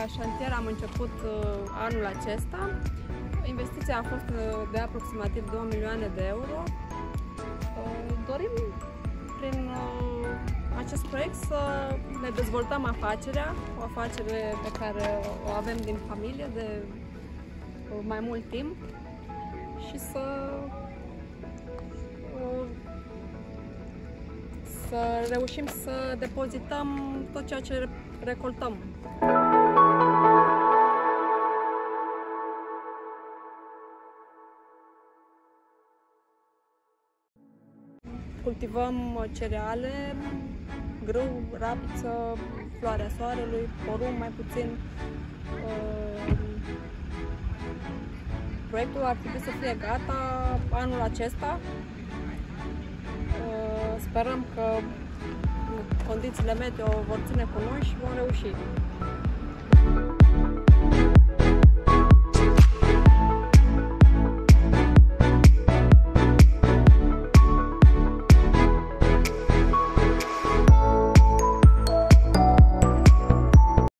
șantier am început anul acesta. Investiția a fost de aproximativ 2 milioane de euro. Dorim prin acest proiect să ne dezvoltăm afacerea, o afacere pe care o avem din familie de mai mult timp și să reușim să depozităm tot ceea ce recoltăm. Cultivăm cereale, grâu, rapiță, floarea soarelui, porumb mai puțin. Proiectul ar trebui să fie gata anul acesta. Sperăm că condițiile meteo vor ține cu noi și vom reuși.